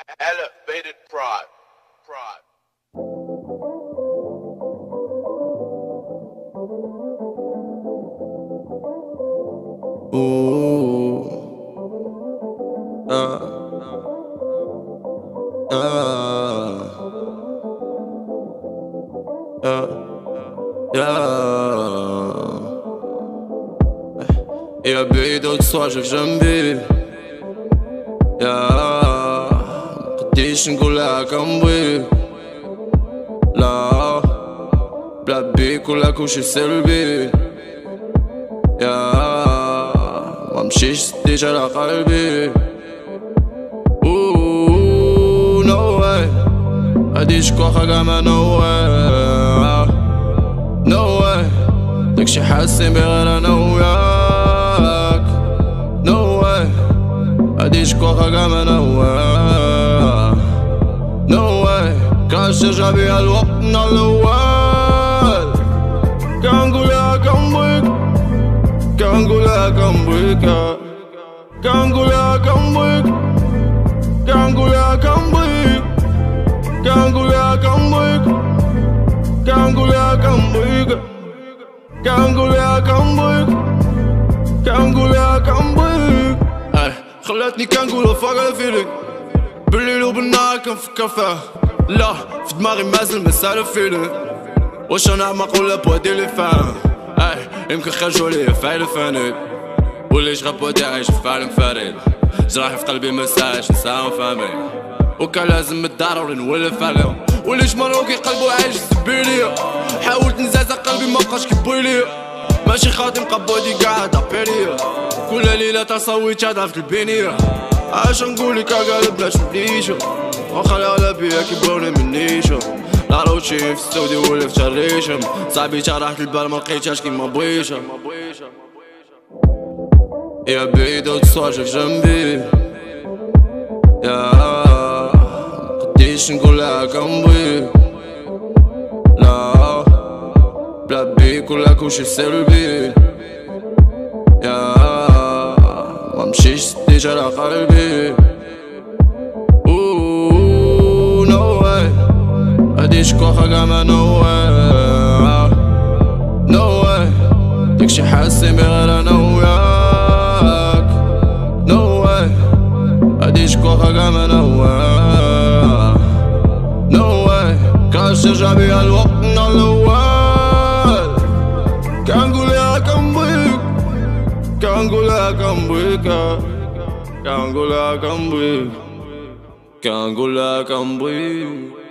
Elevated pride. Ooh. يا بعيد وتصاجف جنبي يا مقديش نقولها كنبغيك لا بلا بيك ولا كلشي سلبي يا ممشيش سديت على قلبي اوه نو واي هاديش كواخا كاع ما نو واي نو واي داكشي حاسين بيه غير انا وياك نو واي هاديش كواخا كاع ما نو واي نو واي كاش ترجع بيا لوقتنا الاول كنقولها كنبغيك كنقولها كنبغيك كنقولها كنبغيك كنقولها كنبغيك كنقولها كنبغيك كنقولها كنبغيك كنقولها كنبغيك كنقولها كنبغيك خلاتني كنقولها فوق الفيلينغ بالليل وبالنهار كنفكر فيها لا في دماغي مازال مسال فيلينغ واش انا معقول ولا بوادي لي فاهم يمكن خرجوا ليا فايل فانيك وليش غاب بوادي عايش في عالم فريد جراحي في قلبي مساعش نساهم فاهمين وكان لازم الدار ولا نولف عليهم وليش مروكي قلبو عايش سبي ليا حاولت نزازا قلبي مبقاش كيبغي ليا ماشي خاطي نبقى بوادي قاعد ابيليا كل ليلة تصويت هذا في البنية عاش نقولك قالب بلاش مليشة وخلي على بيا كيبغوني منيشة لا روتشي في السعودي ولا في الريشم صاحبي تا راحت البال ملقيتهاش كيما بغيتها يا بعيدة وتصاجف جنبي يا مقديش نقولها كنبغيك لا بلا بيك ولا كلشي سلبي يا ممشيش سديت على قلبي اوه نو واي هاديش كواخا كاع ما نو واي نو واي داكشي حاسين بيه غير انا وياك نو واي هاديش كواخا كاع ما نو واي نو واي كاش ترجع بيا لوقتنا الاول كنقولها كنبغيك كنقولها كنبغيك كنقولها كنبغيك كنقولها كنبغيك